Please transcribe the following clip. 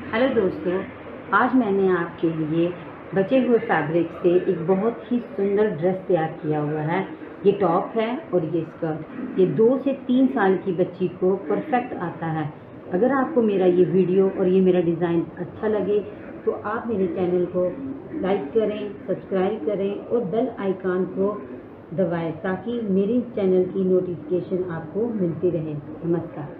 Hello दोस्तों, आज मैंने आपके लिए बचे हुए फैब्रिक से एक बहुत ही सुंदर ड्रेस तैयार किया हुआ है। ये टॉप है और ये स्कर्ट। ये 2 से 3 साल की बच्ची को परफेक्ट आता है। अगर आपको मेरा ये वीडियो और ये मेरा डिज़ाइन अच्छा लगे तो आप मेरे चैनल को लाइक करें, सब्सक्राइब करें और बेल आइकन को दबाएं ताकि मेरे चैनल की नोटिफिकेशन आपको मिलती रहे। नमस्कार।